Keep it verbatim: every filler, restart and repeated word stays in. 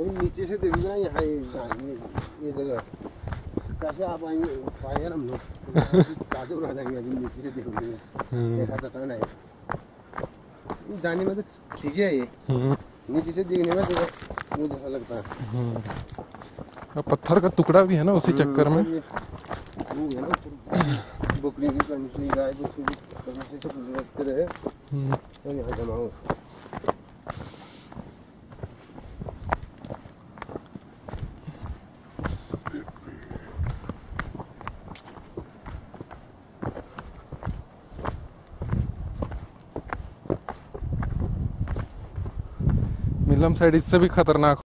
नीचे से देखो ना, यहाँ ये ये जगह कैसे आप आएंगे, पाएंगे ना हम लोग ताज़ा उड़ा जाएंगे। अभी नीचे से देखोगे देखा चट्टान है, जाने में तो ठीक है, ये नीचे से देखने में वो जैसा लगता है। पत्थर का टुकड़ा भी है ना उसी चक्कर में, वो है ना बकरी की कंसी गाय की कंसी से रखते रहे और यहाँ जमा हो। मिलम साइड इससे भी खतरनाक